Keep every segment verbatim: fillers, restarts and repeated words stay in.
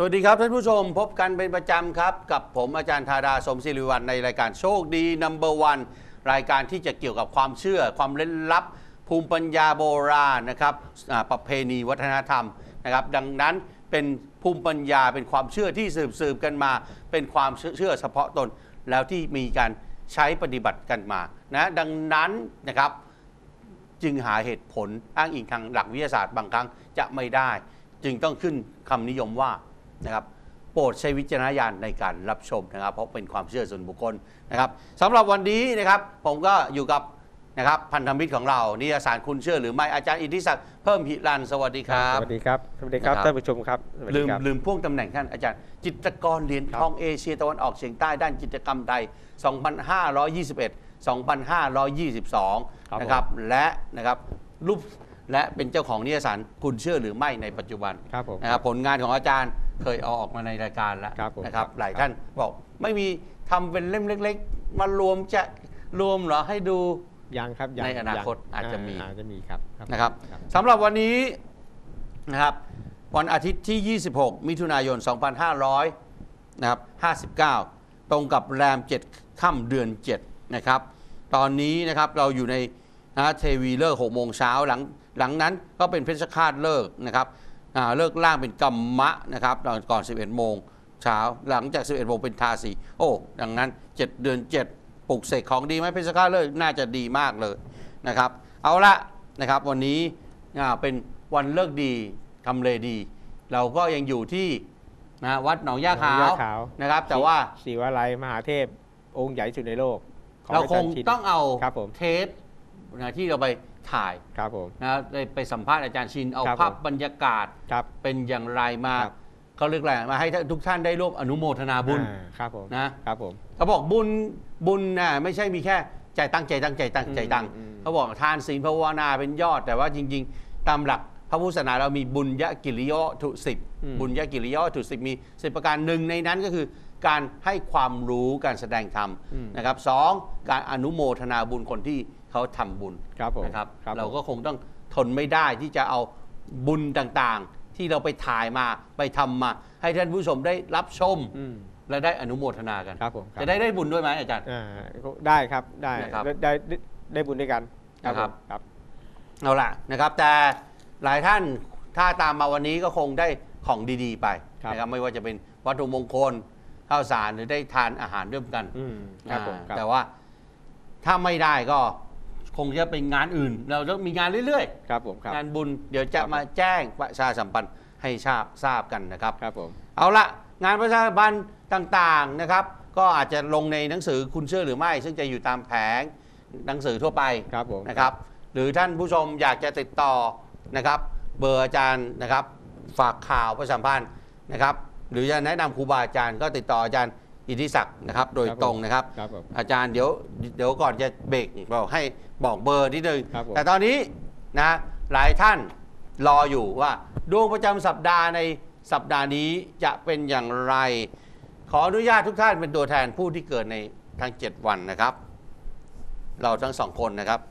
วัสดีครับท่านผู้ชมพบกันเป็นประจำครับกับผมอาจารย์ธาดาสมศิริวัลย์ในรายการโชคดีนัมเบอร์วันรายการที่จะเกี่ยวกับความเชื่อความลึกลับภูมิปัญญาโบราณนะครับประเพณีวัฒนธรรมนะครับดังนั้นเป็นภูมิปัญญาเป็นความเชื่อที่สืบสืบกันมาเป็นความเชื่อเฉพาะตนแล้วที่มีการใช้ปฏิบัติกันมานะดังนั้นนะครับจึงหาเหตุผลอ้างอิงทางหลักวิทยาศาสตร์บางครั้งจะไม่ได้จึงต้องขึ้นคำนิยมว่านะครับโปรดใช้วิจารณญาณในการรับชมนะครับเพราะเป็นความเชื่อส่วนบุคคลนะครับสำหรับวันนี้นะครับผมก็อยู่กับนะครับพันธมิตรของเรานิยสารคุณเชื่อหรือไม่อาจารย์อิทธิศักดิ์เพิ่มหิรันสวัสดีครับสวัสดีครับสวัสดีครับท่านผู้ชมครับลืมลืมพ่วงตำแหน่งท่านอาจารย์จิตรกรเหรียญทองเอเชียตะวันออกเฉียงใต้ด้านจิตรกรรมไทย สองพันห้าร้อยยี่สิบเอ็ด สองพันห้าร้อยยี่สิบสอง นะครับและนะครับรูปและเป็นเจ้าของนิยสารคุณเชื่อหรือไม่ในปัจจุบันนะครับผลงานของอาจารย์เคยเอาออกมาในรายการแล้วนะครับหลายท่านบอกไม่มีทำเป็นเล่มเล็กๆมารวมจะรวมเหรอให้ดูยังครับในอนาคตอาจจะมีอาจจะมีครับนะครับสำหรับวันนี้นะครับวันอาทิตย์ที่ยี่สิบหกมิถุนายนสองพันห้าร้อยนะครับห้าสิบเก้าตรงกับแรมเจ็ดค่ำเดือนเจ็ดนะครับตอนนี้นะครับเราอยู่ในนะเทวีเลิกหกโมงเช้าหลังหลังนั้นก็เป็นเพชฌฆาตเลิกนะครับเลิกล่างเป็นกัมมะนะครับก่อนสิบเอ็ดโมงเช้าหลังจากสิบเอ็ดโมงเป็นทาสีโอ้ดังนั้นเจ็ดเดือนเจ็ดปลุกเสกของดีไหมเพชฌฆาตเลิกน่าจะดีมากเลยนะครับเอาละนะครับวันนี้เป็นวันเลิกดีทำเลดีเราก็ยังอยู่ที่นะวัดหนองย่าขาวนะครับแต่ว่าศิวาลัยมหาเทพองค์ใหญ่สุดในโลกเราคงต้องเอาเทปนะที่เราไปถ่ายครับผมนะไปสัมภาษณ์อาจารย์ชินเอาภาพบรรยากาศเป็นอย่างไรมาเขาเรียกอะไรมาให้ทุกท่านได้ร่วมอนุโมทนาบุญครับผมนะครับผมเขาบอกบุญบุญนะไม่ใช่มีแค่ใจตั้งใจตั้งใจตั้งใจตั้งเขาบอกทานศีลภาวนาเป็นยอดแต่ว่าจริงๆตามหลักพระพุทธศาสนาเรามีบุญยกิริยะถุสิบบุญยกิริยะถุสิบมีสิบประการหนึ่งในนั้นก็คือการให้ความรู้การแสดงธรรมนะครับสองการอนุโมทนาบุญคนที่เขาทำบุญนะครับเราก็คงต้องทนไม่ได้ที่จะเอาบุญต่างๆที่เราไปถ่ายมาไปทำมาให้ท่านผู้ชมได้รับชมและได้อนุโมทนากันจะได้ได้บุญด้วยไหมอาจารย์ได้ครับได้ได้ได้บุญด้วยกันนะครับเอาล่ะนะครับแต่หลายท่านถ้าตามมาวันนี้ก็คงได้ของดีๆไปนะครับไม่ว่าจะเป็นวัตถุมงคลข้าวสารหรือได้ทานอาหารร่วมกันแต่ว่าถ้าไม่ได้ก็คงจะเป็นงานอื่นเราจะมีงานเรื่อยๆครับผมงานบุญเดี๋ยวจะมาแจ้งประชาสัมพันธ์ให้ทราบทราบกันนะครับครับผมเอาละงานประชาสัมพันธ์ต่างๆนะครับก็อาจจะลงในหนังสือคุณเชื่อหรือไม่ซึ่งจะอยู่ตามแผงหนังสือทั่วไปนะครับหรือท่านผู้ชมอยากจะติดต่อนะครับเบอร์อาจารย์นะครับฝากข่าวประชาสัมพันธ์นะครับหรือจะแนะนำครูบาอาจารย์ก็ติดต่ออาจารย์อิทธิศักดิ์นะครับโดยตรงนะครับอาจารย์เดี๋ยวเดี๋ยวก่อนจะเบรกบอกให้บอกเบอร์นิดนึงแต่ตอนนี้นะหลายท่านรออยู่ว่าดวงประจำสัปดาห์ในสัปดาห์นี้จะเป็นอย่างไรขออนุญาตทุกท่านเป็นตัวแทนผู้ที่เกิดในทั้งเจ็ดวันนะครับเราทั้งสองคนนะครับ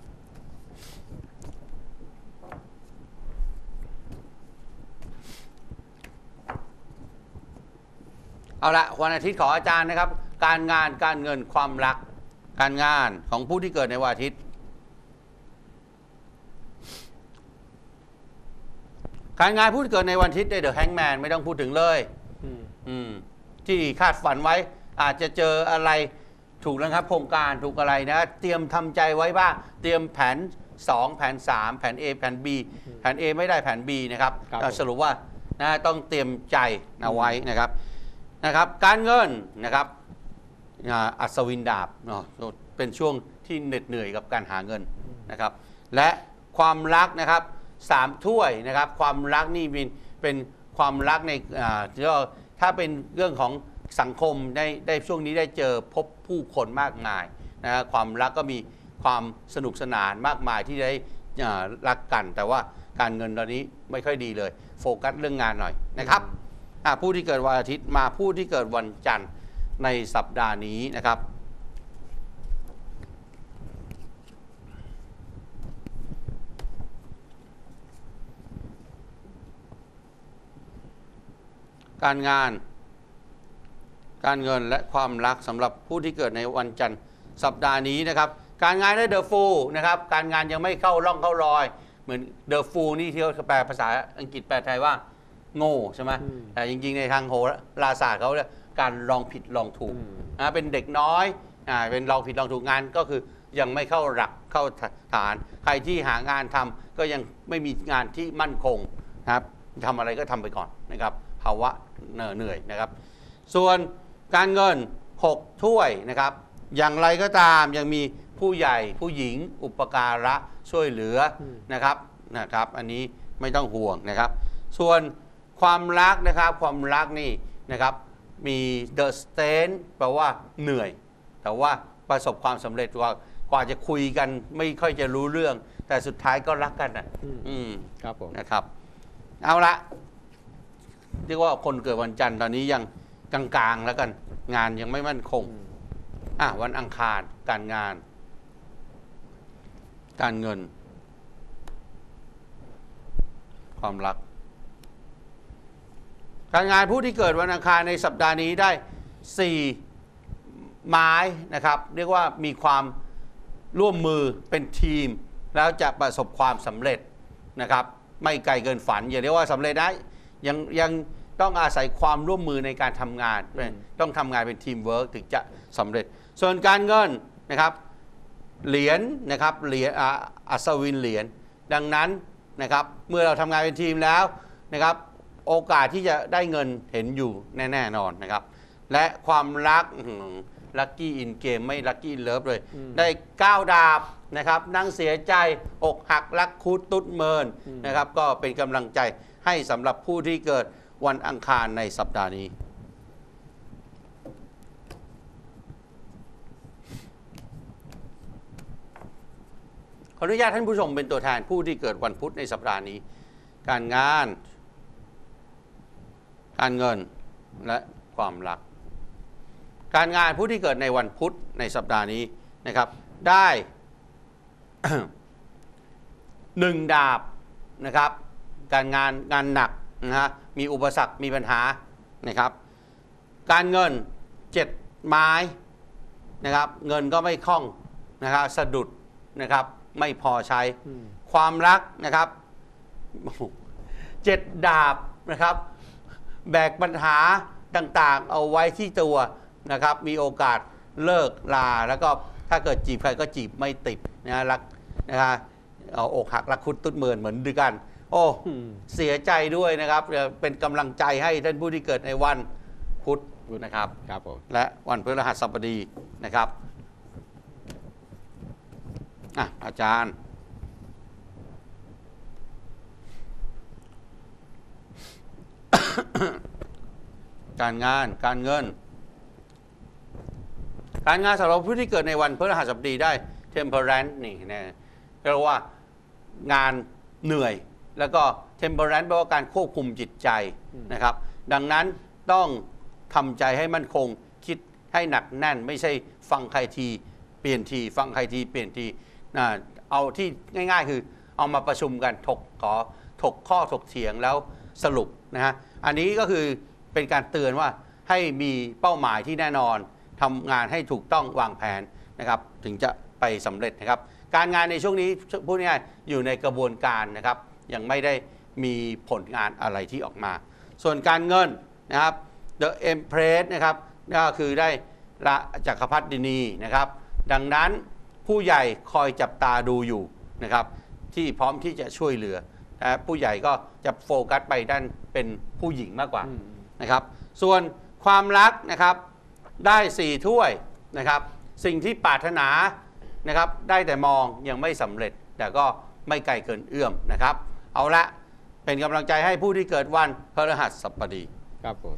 เอาละวันอาทิตย์ขออาจารย์นะครับการงานการเงินความรักการงานของผู้ที่เกิดในวันอาทิตย์การงานผู้ที่เกิดในวันอาทิตย์ได้เดอะแฮงแมนไม่ต้องพูดถึงเลยที่คาดฝันไว้อาจจะเจออะไรถูกแล้วครับโครงการถูกอะไรนะเตรียมทำใจไว้บ้างเตรียมแผนสองแผนสามแผน A แผน B แผน A ไม่ได้แผน B นะครับสรุปว่านะต้องเตรียมใจเอาไว้นะครับนะครับการเงินนะครับอัศวินดาบเนาะเป็นช่วงที่เหน็ดเหนื่อยกับการหาเงินนะครับและความรักนะครับสามถ้วยนะครับความรักนี่เป็นเป็นความรักในถ้าเป็นเรื่องของสังคมได้ได้ช่วงนี้ได้เจอพบผู้คนมากมายนะความรักก็มีความสนุกสนานมากมายที่ได้รักกันแต่ว่าการเงินตอนนี้ไม่ค่อยดีเลยโฟกัสเรื่องงานหน่อยนะครับผู้ที่เกิดวันอาทิตย์มาผู้ที่เกิดวันจันทร์ในสัปดาห์นี้นะครับการงานการเงินและความรักสำหรับผู้ที่เกิดในวันจันทร์สัปดาห์นี้นะครับการงานได้เดอะฟูลนะครับการงานยังไม่เข้าร่องเข้ารอยเหมือนเดอะฟูลนี่ที่เขาแปลภาษาอังกฤษแปลไทยว่าโง่ใช่ไหมแต่จริงๆในทางโหราศาสตร์เขาเรียกการลองผิดลองถูกนะเป็นเด็กน้อยอ่าเป็นลองผิดลองถูกงานก็คือยังไม่เข้าหลักเข้าฐานใครที่หางานทำก็ยังไม่มีงานที่มั่นคงนะครับทำอะไรก็ทำไปก่อนนะครับภาวะเหนื่อยนะครับส่วนการเงินหกถ้วยนะครับอย่างไรก็ตามยังมีผู้ใหญ่ผู้หญิงอุปการะช่วยเหลือนะครับนะครับอันนี้ไม่ต้องห่วงนะครับส่วนความรักนะครับความรักนี่นะครับมี the stand แปลว่าเหนื่อยแต่ว่าประสบความสำเร็จว่ากว่าจะคุยกันไม่ค่อยจะรู้เรื่องแต่สุดท้ายก็รักกันนะอืมครับผมนะครับเอาละเรียกว่าคนเกิดวันจันทร์ตอนนี้ยังกลางๆแล้วกันงานยังไม่มั่นคงอ่ะวันอังคารการงานการเงินความรักการงานผู้ที่เกิดวันอังคารในสัปดาห์นี้ได้สี่ไม้นะครับเรียกว่ามีความร่วมมือเป็นทีมแล้วจะประสบความสำเร็จนะครับไม่ไกลเกินฝันอย่าเรียกว่าสำเร็จได้ยังยังต้องอาศัยความร่วมมือในการทำงานต้องทำงานเป็นทีมเวิร์กถึงจะสำเร็จส่วนการเงินนะครับเหรียญนะครับเหรียญอัศวินเหรียญดังนั้นนะครับเมื่อเราทำงานเป็นทีมแล้วนะครับโอกาสที่จะได้เงินเห็นอยู่แน่ๆนอนนะครับและความรักลัคกี้อินเกมไม่ลัคกี้อินเลิฟเลยได้เก้าดาบนะครับนั่งเสียใจอกหักรักคุดตุ๊ดเมินนะครับก็เป็นกำลังใจให้สำหรับผู้ที่เกิดวันอังคารในสัปดาห์นี้ขออนุญาตท่านผู้ชมเป็นตัวแทนผู้ที่เกิดวันพุธในสัปดาห์นี้การงานการเงินและความรักการงานผู้ที่เกิดในวันพุธในสัปดาห์นี้นะครับได้ หนึ่งดาบนะครับการงานงานหนักนะฮะมีอุปสรรคมีปัญหานะครับการเงินเจ็ดไม้นะครับเงินก็ไม่คล่องนะครับสะดุดนะครับไม่พอใช้ความรักนะครับเจ็ดดาบนะครับแบกปัญหาต่างๆเอาไว้ที่ตัวนะครับมีโอกาสเลิกลาแล้วก็ถ้าเกิดจีบใครก็จีบไม่ติดนะรักนะฮะเอาอกหักรักคุดตุ๊ดเมินเหมือนด้วยกันโอ้เสียใจด้วยนะครับเป็นกำลังใจให้ท่านผู้ที่เกิดในวันพุธนะครับครับผมและวันพฤหัสบดีนะครับอ่ะอาจารย์การงานการเงินการงานสำหรับผู้ที่เกิดในวันพฤหัสบดีได้ temperance นี่นะเรียกว่างานเหนื่อยแล้วก็ temperance แปลว่าการควบคุมจิตใจนะครับดังนั้นต้องทำใจให้มั่นคงคิดให้หนักแน่นไม่ใช่ฟังใครทีเปลี่ยนทีฟังใครทีเปลี่ยนทีนะเอาที่ง่ายๆคือเอามาประชุมกันถกขอถกข้อถกเถียงแล้วสรุปนะฮะอันนี้ก็คือเป็นการเตือนว่าให้มีเป้าหมายที่แน่นอนทำงานให้ถูกต้องวางแผนนะครับถึงจะไปสำเร็จนะครับการงานในช่วงนี้พูดง่ายๆอยู่ในกระบวนการนะครับยังไม่ได้มีผลงานอะไรที่ออกมาส่วนการเงินนะครับ The Empress นะครับก็คือได้ละจักรพรรดินีนะครับดังนั้นผู้ใหญ่คอยจับตาดูอยู่นะครับที่พร้อมที่จะช่วยเหลือนะผู้ใหญ่ก็จะโฟกัสไปด้านเป็นผู้หญิงมากกว่านะครับส่วนความรักนะครับได้สี่ถ้วยนะครับสิ่งที่ปรารถนานะครับได้แต่มองยังไม่สำเร็จแต่ก็ไม่ไกลเกินเอื้อมนะครับเอาละเป็นกำลังใจให้ผู้ที่เกิดวันพฤหัสบดีครับผม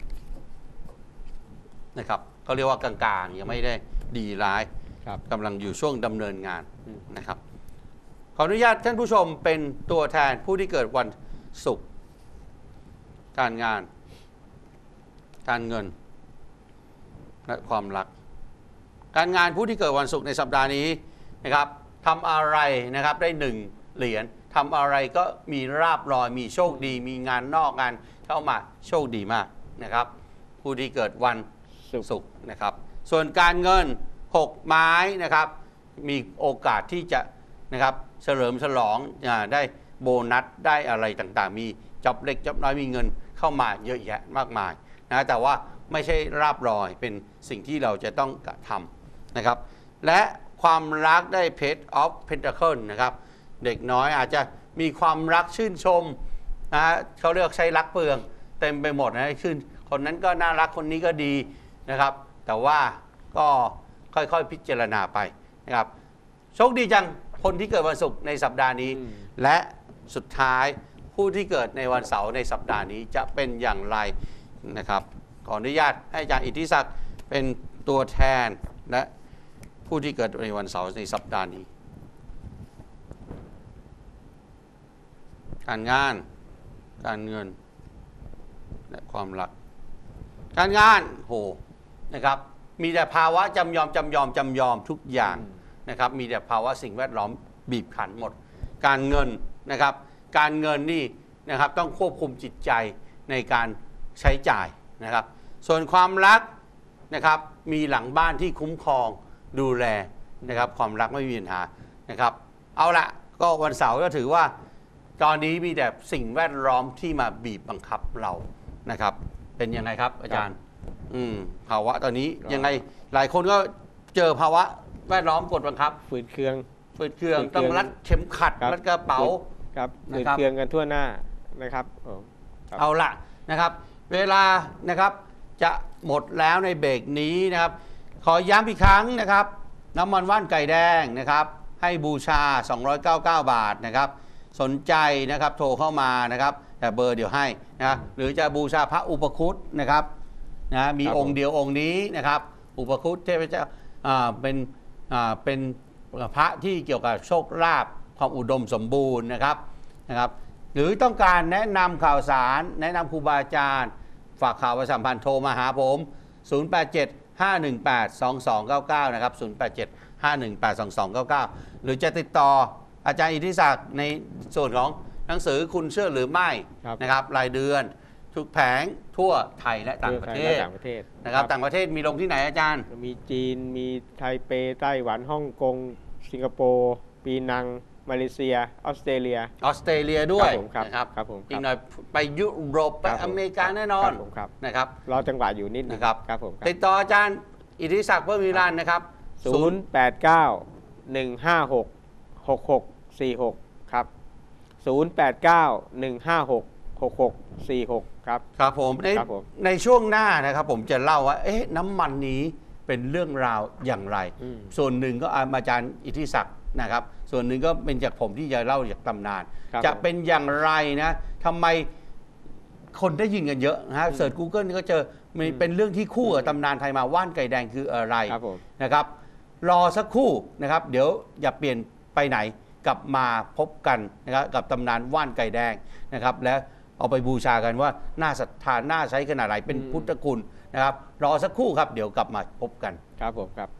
นะครับเขาเรียกว่ากลางๆยังไม่ได้ดีร้ายกำลังอยู่ช่วงดำเนินงานนะครับขออนุญาตท่านผู้ชมเป็นตัวแทนผู้ที่เกิดวันศุกร์การงานการเงินและความรักการงานผู้ที่เกิดวันศุกร์ในสัปดาห์นี้นะครับทำอะไรนะครับได้หนึ่งเหรียญทำอะไรก็มีราบรอยมีโชคดี มีงานนอกงานเข้ามาโชคดีมากนะครับผู้ที่เกิดวันศุกร์นะครับส่วนการเงินหกไม้นะครับมีโอกาสที่จะนะครับเฉลิมฉลองได้โบนัสได้อะไรต่างๆมีจ็อบเล็กจ็อบน้อยมีเงินเข้ามาเยอะแยะมากมายนะแต่ว่าไม่ใช่ราบรอยเป็นสิ่งที่เราจะต้องกระทำนะครับและความรักได้ Page of Pentacles นะครับเด็กน้อยอาจจะมีความรักชื่นชมนะเขาเรียกใช้รักเปลืองเต็มไปหมดนะชื่นคนนั้นก็น่ารักคนนี้ก็ดีนะครับแต่ว่าก็ค่อยๆพิจารณาไปนะครับโชคดีจังคนที่เกิดวันศุกร์ในสัปดาห์นี้และสุดท้ายผู้ที่เกิดในวันเสาร์ในสัปดาห์นี้จะเป็นอย่างไรนะครับขออนุญาตให้อาจารย์อิทธิศักดิ์เป็นตัวแทนและผู้ที่เกิดในวันเสาร์ในสัปดาห์นี้การงานการเงินและความรักการงานโหนะครับมีแต่ภาวะจำยอมจำยอมจำยอมทุกอย่างนะครับมีแต่ภาวะสิ่งแวดล้อมบีบคั้นหมดการเงินนะครับการเงินนี่นะครับต้องควบคุมจิตใจในการใช้จ่ายนะครับส่วนความรักนะครับมีหลังบ้านที่คุ้มครองดูแลนะครับความรักไม่มีปัญหานะครับเอาละก็วันเสาร์ก็ถือว่าตอนนี้มีแต่สิ่งแวดล้อมที่มาบีบบังคับเรานะครับเป็นยังไงครับอาจารย์อืมภาวะตอนนี้ยังไงหลายคนก็เจอภาวะแวดล้อมกดบังคับฝืนเคืองฝืนเคืองต้องรัดเข็มขัดรัดกระเป๋าครับฝืนเคืองกันทั่วหน้านะครับเอาละนะครับเวลานะครับจะหมดแล้วในเบรกนี้นะครับขอย้ำอีกครั้งนะครับน้ำมันว่านไก่แดงนะครับให้บูชาสองร้อยเก้าสิบเก้าบาทนะครับสนใจนะครับโทรเข้ามานะครับแต่เบอร์เดี๋ยวให้นะหรือจะบูชาพระอุปคุตนะครับนะมีองค์เดียวองค์นี้นะครับอุปคุตเทพเจ้าเป็นเป็นพระที่เกี่ยวกับโชคลาภความอุดมสมบูรณ์นะครับนะครับหรือต้องการแนะนำข่าวสารแนะนำครูบาอาจารย์ฝากข่าวประชาสัมพันธ์โทรมาหาผมศูนย์ แปด เจ็ด ห้า หนึ่ง แปด สอง สอง เก้า เก้านะครับศูนย์ แปด เจ็ด ห้า หนึ่ง แปด สอง สอง เก้า เก้าหรือจะติดต่ออาจารย์อิทธิศักดิ์ในส่วนของหนังสือคุณเชื่อหรือไม่นะครับรายเดือนทุกแผงทั่วไทยและต่างประเทศนะครับต่างประเทศมีลงที่ไหนอาจารย์มีจีนมีไทเปไต้หวันฮ่องกงสิงคโปร์ปีนังมาเลเซียออสเตรเลียออสเตรเลียด้วยนะครับครับผมอีกหน่อยไปยุโรปไปอเมริกาแน่นอนนะครับรอจังหวะอยู่นิดนึงครับครับผมติดต่ออาจารย์อิทธิศักดิ์เพิ่มมีรันนะครับศูนย์ แปด เก้า หนึ่ง ห้า หก หก หก สี่ หกครับศูนย์ แปด เก้า หนึ่ง ห้า หก หก หก สี่ หกครับครับผมในในช่วงหน้านะครับผมจะเล่าว่าเอ๊ะน้ำมันนี้เป็นเรื่องราวอย่างไรส่วนหนึ่งก็อาจารย์อิทธิศักดิ์นะครับส่วนหนึ่งก็เป็นจากผมที่จะเล่าจากตำนานจะเป็นอย่างไรนะทำไมคนได้ยินกันเยอะนะเสิร์ช Google ก็เจอมันเป็นเรื่องที่คู่กับตำนานไทยมาว่านไก่แดงคืออะไรนะครับรอสักครู่นะครับเดี๋ยวอย่าเปลี่ยนไปไหนกลับมาพบกันนะครับกับตำนานว่านไก่แดงนะครับและเอาไปบูชากันว่าน่าศรัทธาน่าใช้ขนาดไหนเป็นพุทธคุณนะครับรอสักครู่ครับเดี๋ยวกลับมาพบกันครับผมครับ